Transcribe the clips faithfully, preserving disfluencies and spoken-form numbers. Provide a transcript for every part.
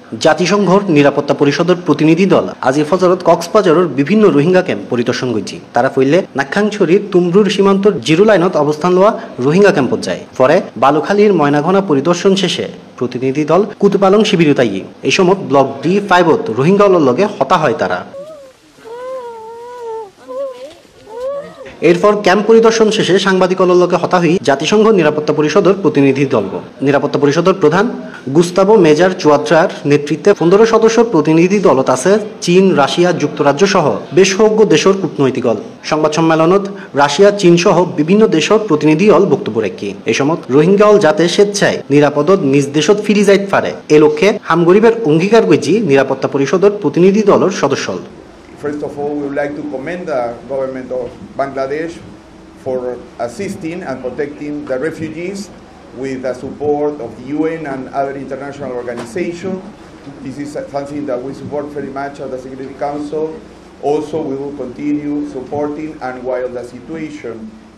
জাতিসংঘর নিরাপত্তা পরিষদের প্রতিনিধি দল আজ ফজরত কক্সবাজারের বিভিন্ন রোহিঙ্গা ক্যাম্প পরিদর্শন করছে। তারা ফইলে নাক্ষাংছড়ির তুমরুর সীমান্তর জিরো লাইনত অবস্থান লওয়া রোহিঙ্গা ক্যাম্পত যায়। পরে বালুখালীর ময়নাঘনা পরিদর্শন শেষে প্রতিনিধি দল কুতুপালং শিবির তাই এই সময় ব্লক ডি ফাইভত রোহিঙ্গাগুলোর লগে হতা হয় তারা। এরপর ক্যাম্প পরিদর্শন শেষে সাংবাদিকদের লগে হতা হই জাতিসংঘ নিরাপত্তা পরিষদের প্রতিনিধি দল। নিরাপত্তা পরিষদের প্রধান গুস্তাভো মেজার চুয়াদ্রার নেতৃত্বে পনেরো সদস্য প্রতিনিধি দলত আছে চীন, রাশিয়া, যুক্তরাজ্য সহ বেশ কয়েকটি দেশের কূটনৈতিক দল। সংবাদ সম্মেলনত রাশিয়া, চীন সহ বিভিন্ন দেশের প্রতিনিধি দল বক্তব্য রাখি। এই সময় রোহিঙ্গা যাতে স্বেচ্ছায় নিরাপদত নিজ দেশত ফিরি যাইতে পারে এ লক্ষ্যে হামগরিবের অঙ্গীকার করেছি নিরাপত্তা পরিষদের প্রতিনিধি দলের সদস্য। First of all, we would like to commend the government of Bangladesh for assisting and protecting the refugees with the support of the U N and other international organizations. This is something that we support very much at the Security Council. Also, we will continue supporting, and while the situation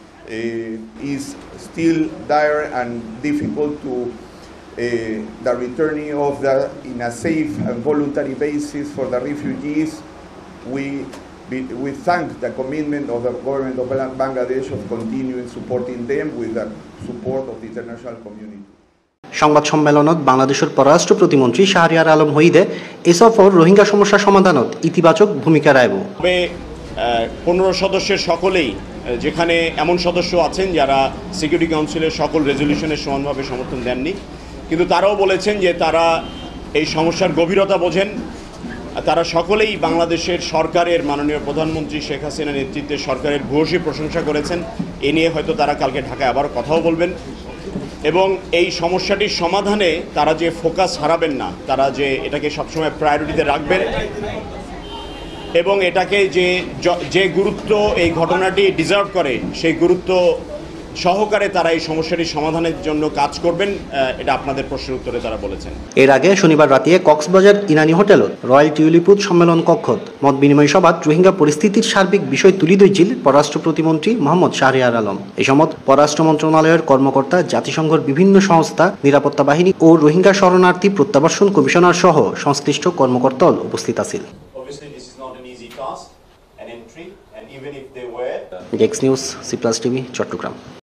uh, is still dire and difficult to uh, the returning of the in a safe and voluntary basis for the refugees, We, we thank the commitment of the government of Bangladesh of continuing supporting them with the support of the international community. সংবাদ সম্মেলনত বাংলাদেশের পররাষ্ট্র প্রতিমন্ত্রী শাহরিয়ার আলম হইদে এ সফর রোহিঙ্গা সমস্যা সমাধানত ইতিবাচক ভূমিকা রাখব। তবে পনেরো সদস্যের সকলেই, যেখানে এমন সদস্য আছেন যারা সিকিউরিটি কাউন্সিলের সকল রেজলিউশনের সমানভাবে সমর্থন দেননি, কিন্তু তারাও বলেছেন যে তারা এই সমস্যার গভীরতা বোঝেন। তারা সকলেই বাংলাদেশের সরকারের মাননীয় প্রধানমন্ত্রী শেখ হাসিনা নেতৃত্বে সরকারের ভূয়সী প্রশংসা করেছেন। এ নিয়ে হয়তো তারা কালকে ঢাকায় আবার কথাও বলবেন এবং এই সমস্যাটির সমাধানে তারা যে ফোকাস হারাবেন না, তারা যে এটাকে সবসময় প্রায়োরিটিতে রাখবেন এবং এটাকে যে যে গুরুত্ব এই ঘটনাটি ডিজার্ভ করে সেই গুরুত্ব সহকারে তারা এই সমস্যাটি সমাধানের জন্য কাজ করবেন, এটা আপনাদের প্রশ্নের উত্তরে তারা বলেছেন। এর আগে শনিবার রাতে কক্সবাজার ইনানি হোটেলত রয়্যাল টিউলিপুট সম্মেলন কক্ষত মত বিনিময় সভাত রোহিঙ্গা পরিস্থিতির সার্বিক বিষয় তুলি ধরছিল পররাষ্ট্র প্রতিমন্ত্রী মোহাম্মদ শাহরিয়ার আলম। এই সময় পররাষ্ট্র মন্ত্রণালয়ের কর্মকর্তা, জাতিসংঘের বিভিন্ন সংস্থা, নিরাপত্তা বাহিনী ও রোহিঙ্গা শরণার্থী প্রত্যাবাসন কমিশনার সহ সংশ্লিষ্ট কর্মকর্তা উপস্থিত আছেন। Desk news, C plus TV, Chittagong.